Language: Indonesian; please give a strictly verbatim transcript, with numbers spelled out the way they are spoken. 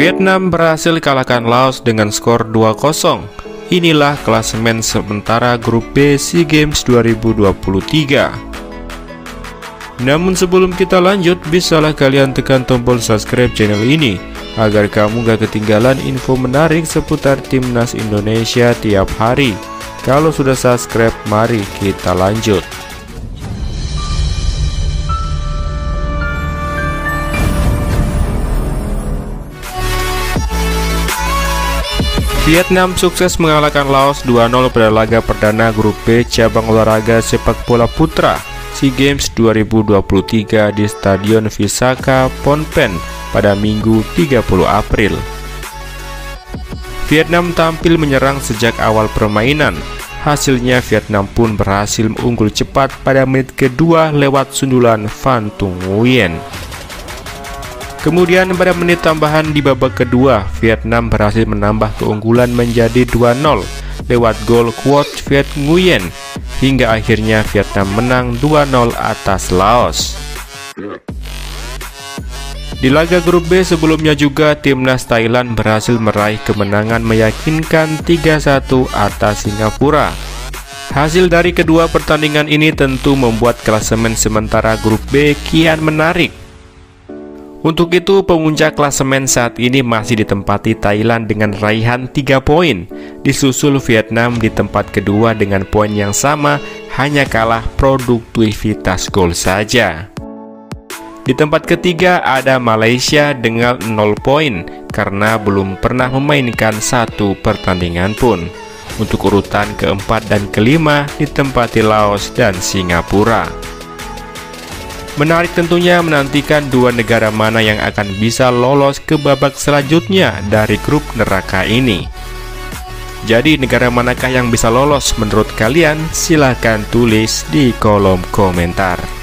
Vietnam berhasil kalahkan Laos dengan skor dua kosong. Inilah klasemen sementara grup B SEA Games dua ribu dua puluh tiga. Namun sebelum kita lanjut, bisalah kalian tekan tombol subscribe channel ini agar kamu gak ketinggalan info menarik seputar timnas Indonesia tiap hari. Kalau sudah subscribe, mari kita lanjut. Vietnam sukses mengalahkan Laos dua nol pada laga perdana grup B cabang olahraga sepak bola putra SEA Games dua ribu dua puluh tiga di Stadion Visakha, Phnom Penh pada Minggu tiga puluh April. Vietnam tampil menyerang sejak awal permainan. Hasilnya Vietnam pun berhasil unggul cepat pada menit kedua lewat sundulan Van Tung Nguyen. Kemudian pada menit tambahan di babak kedua, Vietnam berhasil menambah keunggulan menjadi dua nol lewat gol Quoc Viet Nguyen, hingga akhirnya Vietnam menang dua nol atas Laos. Di laga grup B sebelumnya juga, timnas Thailand berhasil meraih kemenangan meyakinkan tiga satu atas Singapura. Hasil dari kedua pertandingan ini tentu membuat klasemen sementara grup B kian menarik. Untuk itu, pemuncak klasemen saat ini masih ditempati Thailand dengan raihan tiga poin, disusul Vietnam di tempat kedua dengan poin yang sama, hanya kalah produktivitas gol saja. Di tempat ketiga ada Malaysia dengan nol poin karena belum pernah memainkan satu pertandingan pun. Untuk urutan keempat dan kelima ditempati Laos dan Singapura. Menarik tentunya menantikan dua negara mana yang akan bisa lolos ke babak selanjutnya dari grup neraka ini. Jadi negara manakah yang bisa lolos menurut kalian? Silahkan tulis di kolom komentar.